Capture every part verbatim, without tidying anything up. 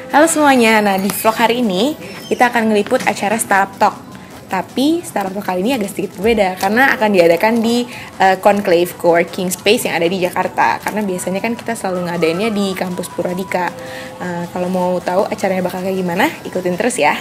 Halo semuanya, nah di vlog hari ini kita akan ngeliput acara Startup Talk. Tapi Startup Talk kali ini agak sedikit berbeda karena akan diadakan di uh, Conclave Coworking Space yang ada di Jakarta. Karena biasanya kan kita selalu ngadainnya di kampus Purwadhika. uh, Kalau mau tahu acaranya bakal kayak gimana, ikutin terus ya.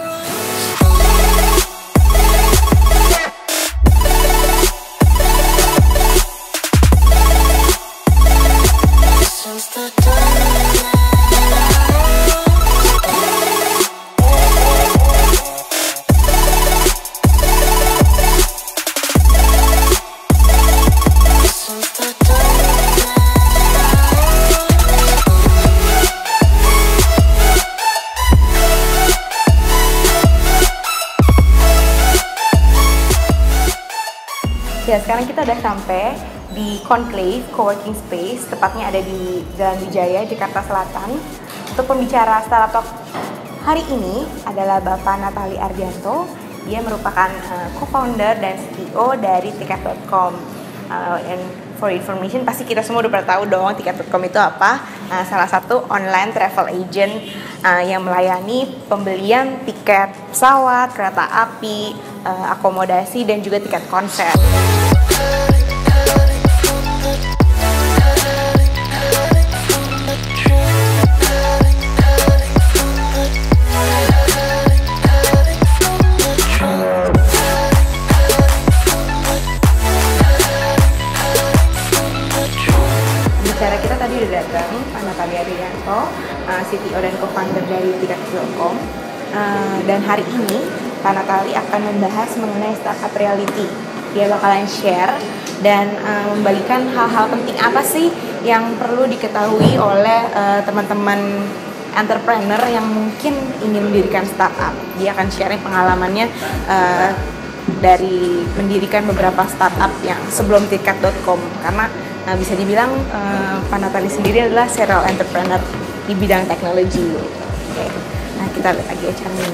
Ya, sekarang kita udah sampai di Conclave Coworking Space, tepatnya ada di Jalan Wijaya, Jakarta Selatan. Untuk pembicara Startup Talk hari ini adalah Bapak Natali Ardianto. Dia merupakan uh, co-founder dan C E O dari tiket dot com. Uh, and for information, pasti kita semua udah pernah tahu dong tiket dot com itu apa. Uh, salah satu online travel agent uh, yang melayani pembelian tiket pesawat, kereta api, uh, akomodasi, dan juga tiket konser. Bicara kita tadi udah datang, Pak Natali Ardianto, uh, C T O dan co-founder dari tiket dot com. Uh, dan hari ini Pak Natali akan membahas mengenai startup reality. Dia bakalan share dan uh, membagikan hal-hal penting apa sih yang perlu diketahui oleh uh, teman-teman entrepreneur yang mungkin ingin mendirikan startup. Dia akan share pengalamannya uh, dari mendirikan beberapa startup yang sebelum tiket dot com, karena uh, bisa dibilang uh, Pak Natali sendiri adalah serial entrepreneur di bidang teknologi. Oke, nah kita lihat lagi acaranya.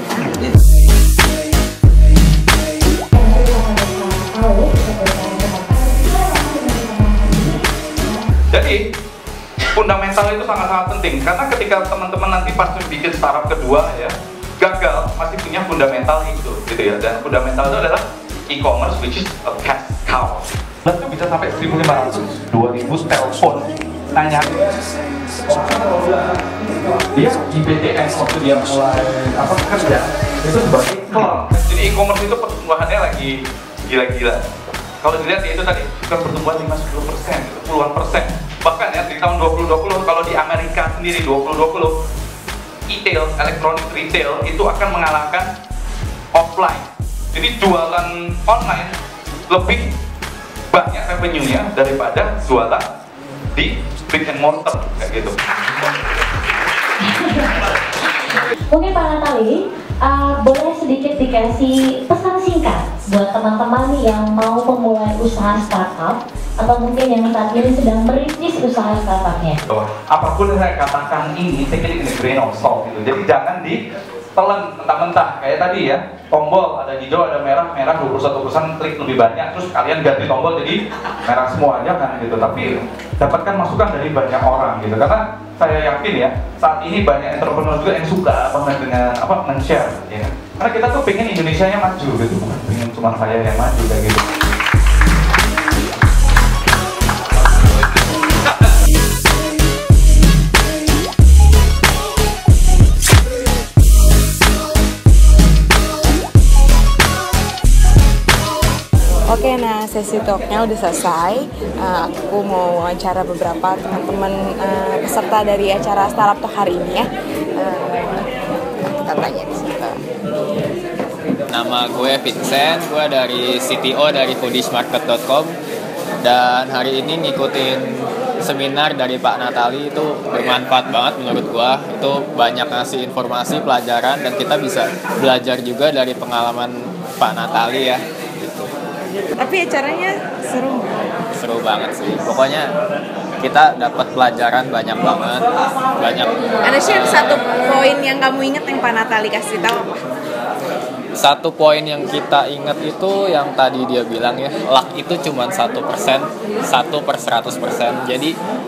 Jadi fundamental itu sangat-sangat penting, karena ketika teman-teman nanti pas bikin startup kedua ya gagal, masih punya fundamental itu gitu ya. Dan fundamental itu adalah e-commerce, which is a cash cow. Dan itu bisa sampai seribu lima ratus, dua ribu telepon nanya dia di P T N waktu dia mulai apa kerja itu sebagai klon. Jadi e-commerce itu pertumbuhannya lagi gila-gila. Kalau dilihat ya itu tadi bukan pertumbuhan lima sampai sepuluh persen, itu puluhan persen. Bahkan ya di tahun dua ribu dua puluh kalau di Amerika sendiri dua ribu dua puluh e-tail, electronic retail itu akan mengalahkan offline. Jadi jualan online lebih banyak revenue-nya daripada jualan di brick and mortar kayak gitu. Mungkin Pak Natali, uh, boleh sedikit dikasih pesan singkat buat teman-teman yang mau memulai usaha startup atau mungkin yang saat ini sedang merintis usaha startupnya. Oh, apapun yang saya katakan ini, saya kira ini grain of salt gitu. Jadi jangan ditelan mentah-mentah kayak tadi ya. Tombol ada hijau, ada merah, merah dua puluh satu persen klik lebih banyak, terus kalian ganti tombol jadi merah semua aja kan gitu. Tapi dapatkan masukan dari banyak orang gitu. Karena saya yakin ya, saat ini banyak entrepreneur juga yang suka apa dengan apa men-share ya. Karena kita tuh pengen Indonesia-nya maju gitu, bukan pengen cuma saya yang maju kayak gitu. Oke, nah sesi talknya udah selesai. Uh, aku mau wawancara beberapa teman-teman uh, peserta dari acara Startup Talk hari ini ya. Uh, kita tanya di situ. Nama gue Vincent, gue dari C T O dari foodiesmarket dot com. Dan hari ini ngikutin seminar dari Pak Natali itu bermanfaat banget menurut gue. Itu banyak ngasih informasi, pelajaran, dan kita bisa belajar juga dari pengalaman Pak Natali ya. Tapi acaranya seru. Seru banget sih. Pokoknya kita dapat pelajaran banyak banget, banyak. Ada share satu poin yang kamu ingat yang Pak Natali kasih tahu apa? Satu poin yang kita ingat itu yang tadi dia bilang ya, luck itu cuma satu persen, satu per seratus persen. Jadi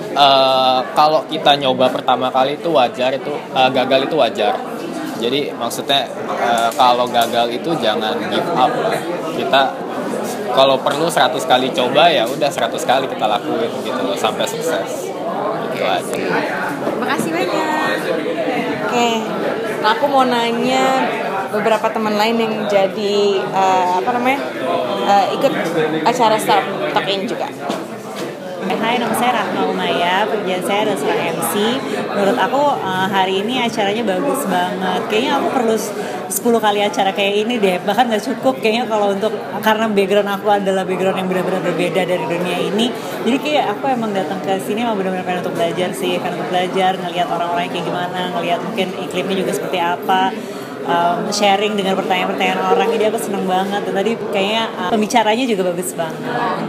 uh, kalau kita nyoba pertama kali itu wajar, itu uh, gagal itu wajar. Jadi maksudnya uh, kalau gagal itu jangan give up lah. Kita kalau perlu seratus kali coba ya udah seratus kali kita lakuin gitu loh sampai sukses. Gitu aja. Makasih banyak. Oke, nah aku mau nanya beberapa teman lain yang jadi uh, apa namanya uh, ikut acara Startup ini juga. Hai, nama saya Rahma Umaya, pekerjaan saya adalah seorang M C. Menurut aku uh, hari ini acaranya bagus banget. Kayaknya aku perlu sepuluh kali acara kayak ini deh, bahkan gak cukup kayaknya kalau untuk, karena background aku adalah background yang benar-benar berbeda dari dunia ini. Jadi kayak aku emang datang ke sini emang benar-benar pengen untuk belajar sih, pengen untuk belajar, ngelihat orang-orang kayak gimana, ngelihat mungkin iklimnya juga seperti apa. Um, sharing dengan pertanyaan-pertanyaan orang, jadi aku seneng banget. Dan tadi kayaknya uh, pembicaranya juga bagus banget.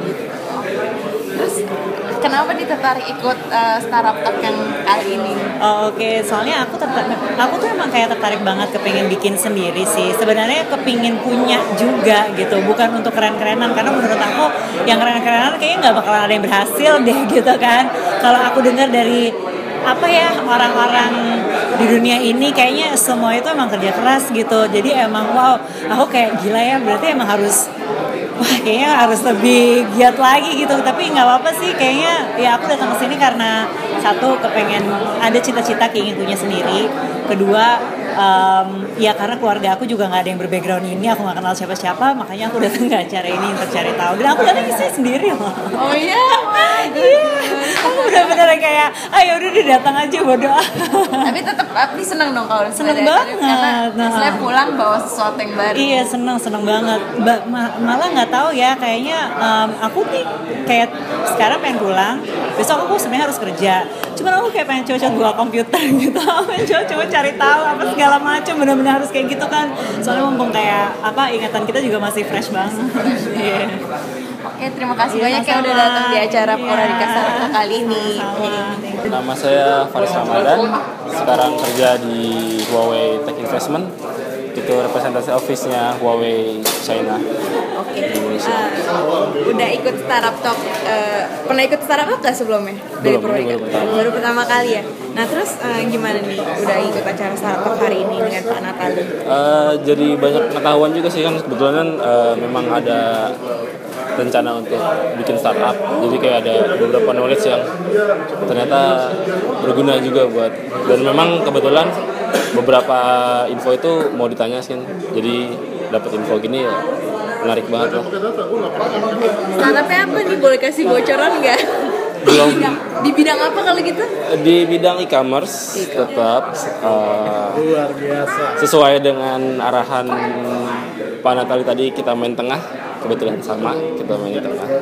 Terus kenapa nih tertarik ikut uh, Startup Talk yang kali ini? Oh, Oke, okay. Soalnya aku tertarik, aku tuh emang kayak tertarik banget kepengen bikin sendiri sih. Sebenarnya kepingin punya juga gitu, bukan untuk keren-kerenan. Karena menurut aku yang keren-kerenan kayaknya nggak bakalan ada yang berhasil deh gitu kan. Kalau aku dengar dari apa ya orang-orang di dunia ini kayaknya semua itu emang kerja keras gitu. Jadi emang wow, aku kayak gila ya, berarti emang harus wah kayaknya harus lebih giat lagi gitu. Tapi nggak apa-apa sih, kayaknya ya aku datang ke sini karena satu kepengen ada cita-cita ingin punya sendiri. Kedua um, ya karena keluarga aku juga nggak ada yang berbackground ini, aku nggak kenal siapa-siapa, makanya aku datang ke acara ini untuk cari tahu. Dan aku datang ke sini sendiri loh. Oh iya, iya. Aku benar-benar kayak ayo udah datang aja bodoh. Tapi tetap tapi seneng dong kalau seneng ada banget karena nah. Saya pulang bawa sesuatu yang baru. Iya, seneng seneng banget. Ba- ma- malah nggak tahu ya, kayaknya um, aku nih kayak sekarang pengen pulang, besok aku sebenarnya harus kerja. Cuman aku kayak pengen coba-coba buka komputer gitu, pengen coba-coba cari tahu apa segala macam, benar-benar harus kayak gitu kan. Soalnya mumpung kayak apa ingatan kita juga masih fresh banget. Iya. Oke, terima kasih Iya, banyak ya udah datang di acara Purwadhika Startup kali ini. Nama saya Faris Ramadan, sekarang kerja di Huawei Tech Investment, itu representasi office-nya Huawei China. Oke, uh, udah ikut Startup Talk, uh, pernah ikut Startup Talk gak sebelumnya? Dari Belum, Purwadhika? belum pertama. Baru pertama kali ya? Nah terus uh, gimana nih udah ikut acara Startup Talk hari ini dengan Pak Natali? Uh, jadi banyak pengetahuan juga sih kan, kebetulan kan uh, memang ada rencana untuk bikin startup, jadi kayak ada beberapa knowledge yang ternyata berguna juga buat, dan memang kebetulan beberapa info itu mau ditanya sih, jadi dapat info gini ya menarik banget lah. Startupnya apa nih, boleh kasih bocoran nggak? Belum. Di bidang, di bidang apa kalau gitu? Di bidang e-commerce tetap uh, luar biasa. Sesuai dengan arahan Pak Natali tadi, kita main tengah, kebetulan sama kita main di tengah.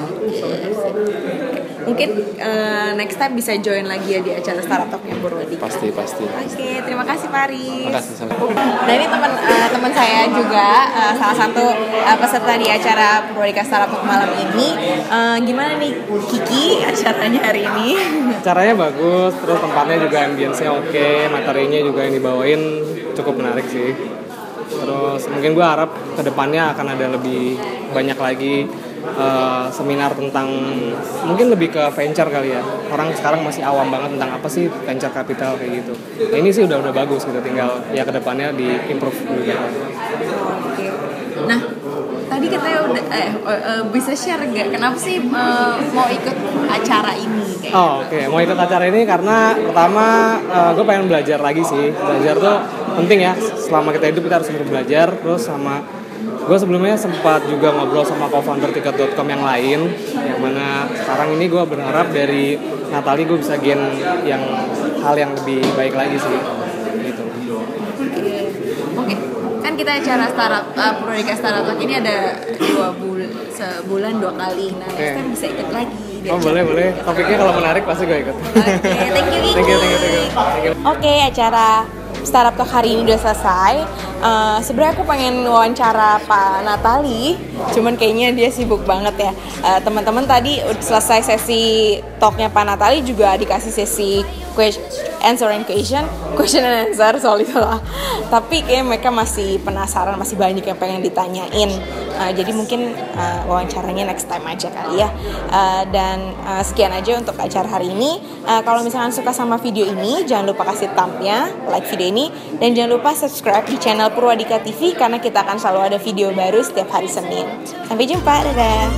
Mungkin uh, next time bisa join lagi ya di acara Startup Talk yang Purwadhika. Pasti pasti. Oke, terima kasih Paris. Terima kasih sama. Nah ini teman uh, teman saya juga uh, salah satu uh, peserta di acara Purwadhika Startup Talk malam ini. Uh, gimana nih Kiki acaranya hari ini? Acaranya bagus, terus tempatnya juga ambience-nya oke, materinya juga yang dibawain cukup menarik sih. Terus mungkin gue harap kedepannya akan ada lebih banyak lagi uh, seminar tentang mungkin lebih ke venture kali ya. Orang sekarang masih awam banget tentang apa sih venture capital kayak gitu. Nah ini sih udah udah bagus gitu, tinggal ya kedepannya di improve juga. Oke. Nah tadi katanya udah eh, uh, bisa share nggak kenapa sih uh, mau ikut acara ini? Kayak oh oke, okay. Mau ikut acara ini karena pertama uh, gue pengen belajar lagi sih. Belajar tuh penting ya, selama kita hidup kita harus belajar. Terus sama gue sebelumnya sempat juga ngobrol sama co-founder tiket dot com yang lain, yang mana sekarang ini gue berharap dari Natali gue bisa gain yang hal yang lebih baik lagi sih gitu. Oke, oke. Kan kita acara startup uh, Purwadhika Startup Talk ini ada dua bulan sebulan dua kali. Nah, next time bisa ikut lagi. Oh boleh boleh. Topiknya kalau menarik pasti gue ikut. Oke, okay, thank you Kiki. Thank you thank you thank you. Thank you. Oke, okay, acara Startup Talk hari ini udah selesai. Uh, Sebenarnya aku pengen wawancara Pak Natali, cuman kayaknya dia sibuk banget ya. Uh, teman-teman tadi udah selesai sesi talknya Pak Natali, juga dikasih sesi question, answer and question, question and answer soal itu lah. Tapi kayak mereka masih penasaran, masih banyak yang pengen ditanyain. Uh, jadi mungkin uh, wawancaranya next time aja kali ya. Uh, dan uh, sekian aja untuk acara hari ini. Uh, kalau misalkan suka sama video ini, jangan lupa kasih thumbnya, like video ini, dan jangan lupa subscribe di channel Purwadhika T V karena kita akan selalu ada video baru setiap hari Senin. Sampai jumpa, dadah.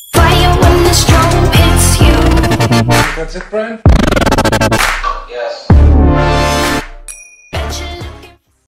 That's it, Brian? Yes.